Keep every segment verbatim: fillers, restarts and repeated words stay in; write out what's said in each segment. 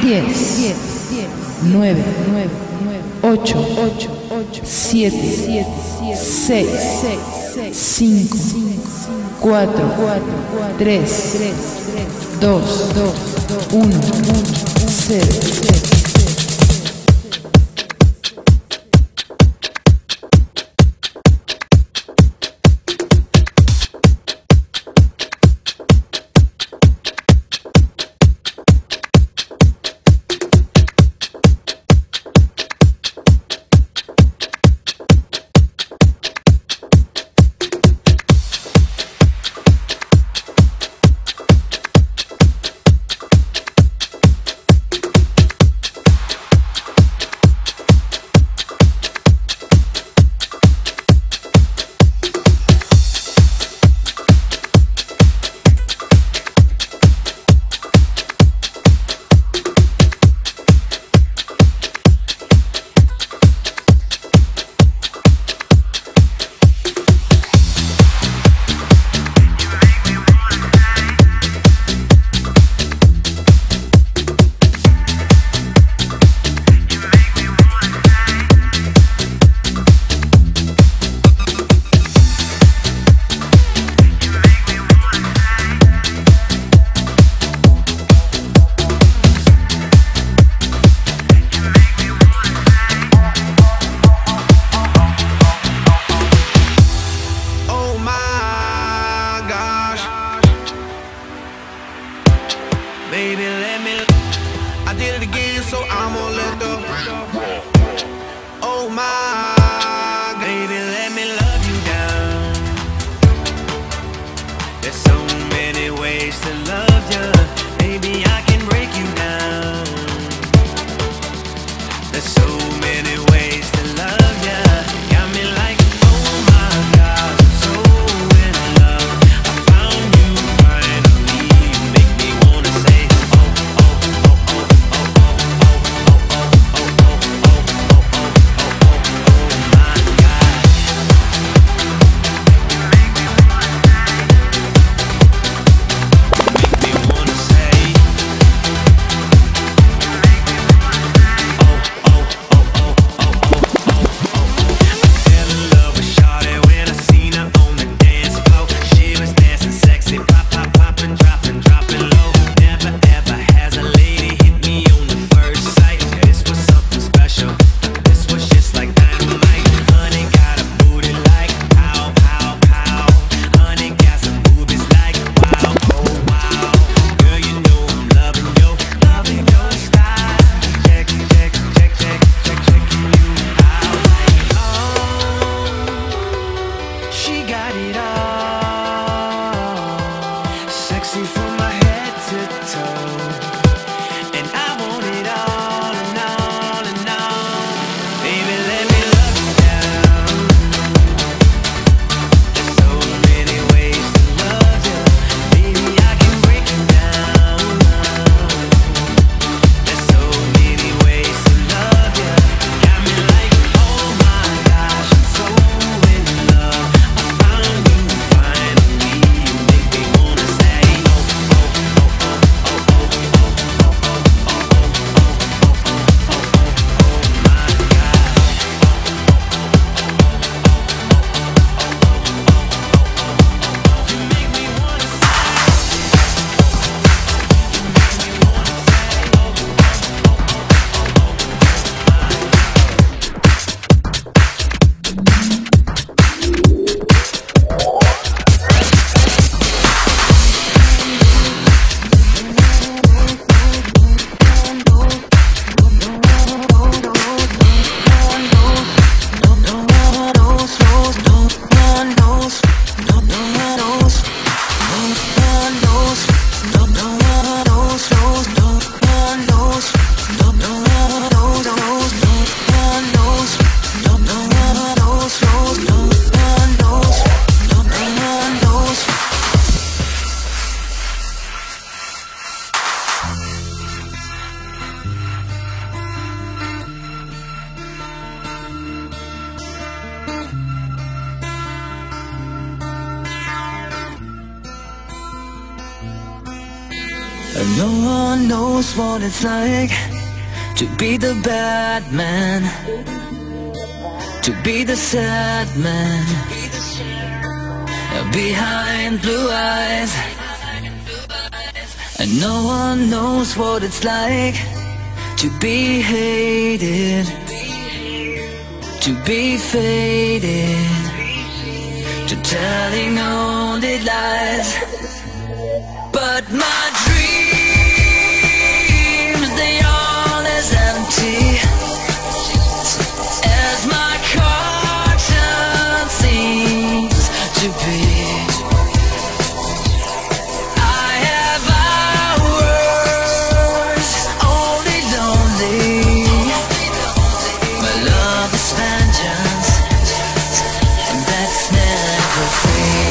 diez, nueve, ocho, siete, seis, cinco, cuatro, tres, dos, uno, cero. Baby, let me. I did it again, so I'm gonna let the. Oh my, baby, let me love you down. There's so many ways to love you. Baby, I can break you down. There's so many ways to love you. Got me like, oh my God, I'm so in love. I found you finally. You make me wanna say, oh, oh, oh, oh, oh, oh, oh, oh, oh, oh, oh, oh, oh, oh, oh my God. Make me wanna say, make me wanna say. No one knows what it's like to be the bad man, to be the sad man behind blue eyes. And no one knows what it's like to be hated, to be faded, to telling only lies. But my dreams, they all as empty as my conscience seems to be. I have hours only lonely. My love is vengeance, and that's never free.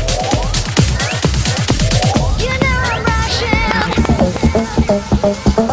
Oh,